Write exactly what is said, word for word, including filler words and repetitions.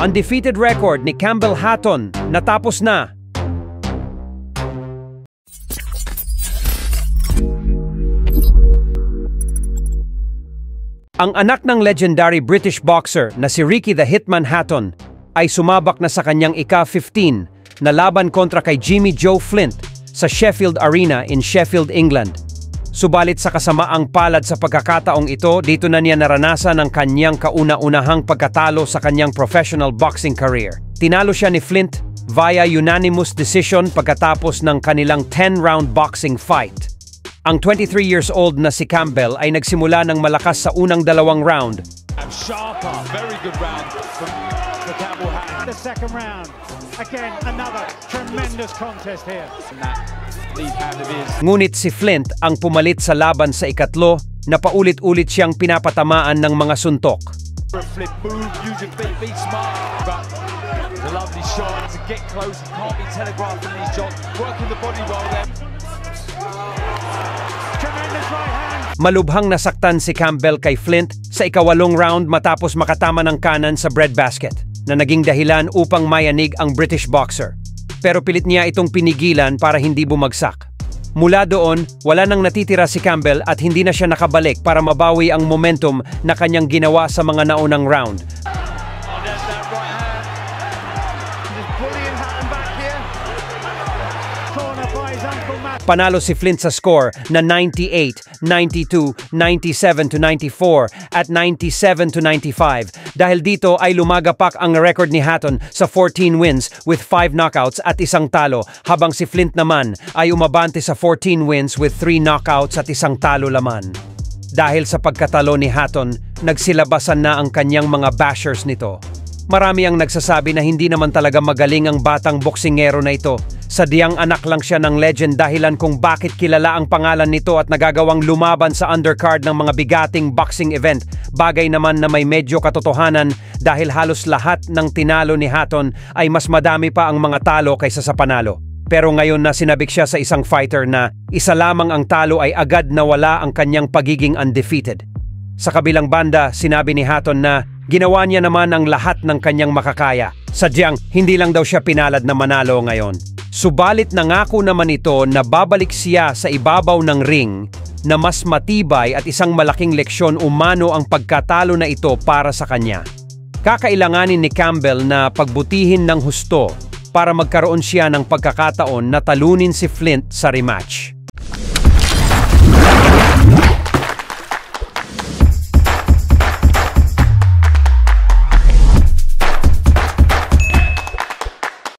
Undefeated record ni Campbell Hatton natapos na. Ang anak ng legendary British boxer na si Ricky the Hitman Hatton ay sumabak na sa kanyang ika fifteen na laban kontra kay Jimmy Joe Flint sa Sheffield Arena in Sheffield, England. Subalit sa kasamaang palad sa pagkakataong ito, dito na niya naranasan ang kanyang kauna-unahang pagkatalo sa kanyang professional boxing career. Tinalo siya ni Flint via unanimous decision pagkatapos ng kanilang ten round boxing fight. Ang twenty-three years old na si Campbell ay nagsimula ng malakas sa unang dalawang round. Sharper, very good round from the Campbell Hatton. The second round, again another tremendous contest here. Ngunit si Flint ang pumalit sa laban sa ikatlo na paulit-ulit siyang pinapatamaan ng mga suntok. Malubhang nasaktan si Campbell kay Flint sa ikawalong round matapos makatama ng kanan sa breadbasket na naging dahilan upang mayanig ang British boxer. Pero pilit niya itong pinigilan para hindi bumagsak. Mula doon, wala nang natitira si Campbell at hindi na siya nakabalik para mabawi ang momentum na kanyang ginawa sa mga naunang round. Panalo si Flint sa score na ninety-eight, ninety-two, ninety-seven to ninety-four at ninety-seven to ninety-five. Dahil dito ay lumagapak ang record ni Hatton sa fourteen wins with five knockouts at isang talo, habang si Flint naman ay umabante sa fourteen wins with three knockouts at isang talo laman. Dahil sa pagkatalo ni Hatton, nagsilabasan na ang kanyang mga bashers nito. Marami ang nagsasabi na hindi naman talaga magaling ang batang boksingero na ito. Sadyang anak lang siya ng legend dahilan kung bakit kilala ang pangalan nito at nagagawang lumaban sa undercard ng mga bigating boxing event. Bagay naman na may medyo katotohanan dahil halos lahat ng tinalo ni Hatton ay mas madami pa ang mga talo kaysa sa panalo. Pero ngayon na sinabik siya sa isang fighter na isa lamang ang talo ay agad nawala ang kanyang pagiging undefeated. Sa kabilang banda, sinabi ni Hatton na ginawa niya naman ang lahat ng kanyang makakaya. Sadyang hindi lang daw siya pinalad na manalo ngayon. Subalit nangako naman ito na babalik siya sa ibabaw ng ring na mas matibay at isang malaking leksyon umano ang pagkatalo na ito para sa kanya. Kakailanganin ni Campbell na pagbutihin ng husto para magkaroon siya ng pagkakataon na talunin si Flint sa rematch.